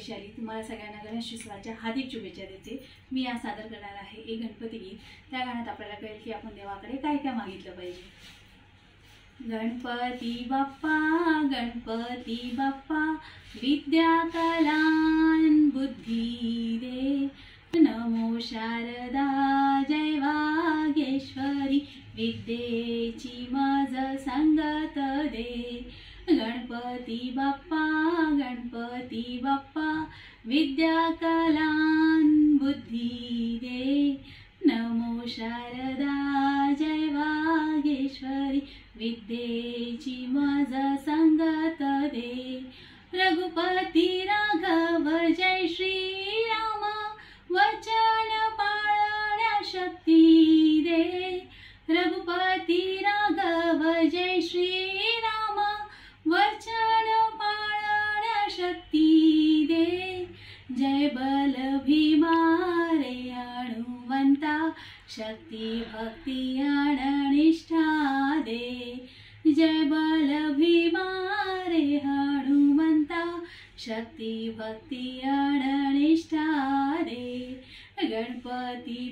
वैशाली तुम्हाला सगळ्यांना गणेशोत्सवाच्या हार्दिक शुभेच्छा देते। मी आज सादर करणार आहे एक गणपती गीत। त्या गाण्यात आपल्याला कळेल की आपण देवाकडे काय काय मागितलं पाहिजे। गणपती बाप्पा विद्या कलान बुद्धी दे, नमो शारदा जय वागेश्वरी विद्येची मज संगत दे। गणपती बाप्पा विद्या कलान बुद्धी दे, नमो शारदा जय वागेश्वरी विद्येची मज संगत दे। रघुपती राघव जय श्रीराम वचन पाळण्या शक्ती दे। रघुपती राघव जय श्रीराम वचन पाळण्या शक्ती दे। जय बल भीमा रे हनुमंता शक्ती भक्ती अन निष्ठा दे। जय बल भीमा रे हनुमंता शक्ती भक्ती अन निष्ठा दे। गणपती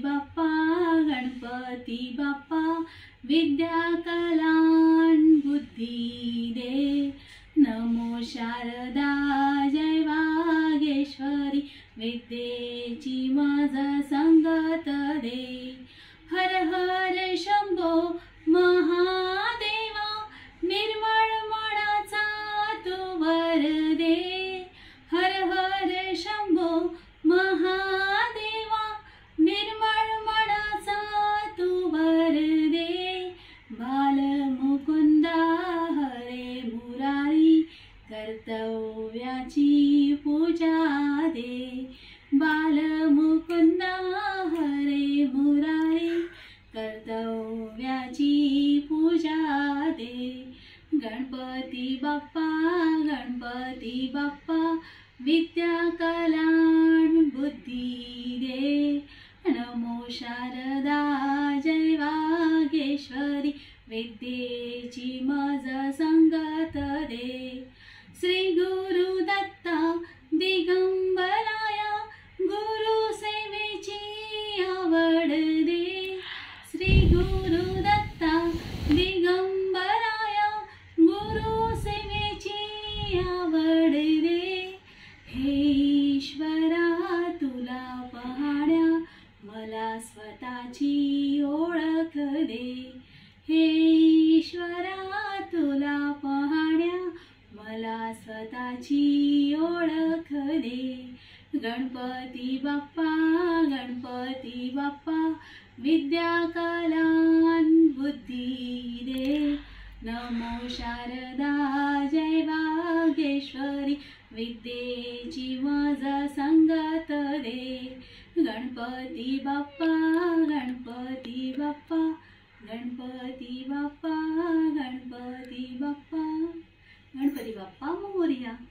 बाप्पा विद्या कलान बुद्धी दे, नमो शारदा जय वागेश्वरी विद्येची मज संगत दे। हर हर शंभो महादेवा निर्मळ मनाचा तू वर दे। हर हर शंभो महादेवा निर्मळ मनाचा तू वर दे। बाल मुकुंदा हरे मुरारी कर्तव्याची पूजा दे। बाल मुकुंदा हरे मुरारी कर्तव्याची पूजा दे। गणपती बाप्पा विद्या कलान बुद्धी दे, नमो शारदा जय वागेश्वरी विद्येची मज संगत दे। श्री गुरु दत्ता दिगंबराया गुरु सेवेची आवड दे। श्री गुरु दत्ता दिगंबराया गुरु सेवेची आवड दे। हे ईश्वरा तुला पाहण्या मला स्वतःची ओळख दे। हे ईश्वरा तुला पाहण्या मला स्वतःची ओळख दे। गणपती बाप्पा विद्या कलान बुद्धी दे, नमो शारदा जय वागेश्वरी विद्येची मज संगत दे। गणपती बाप्पा गणपती बाप्पा मोरया।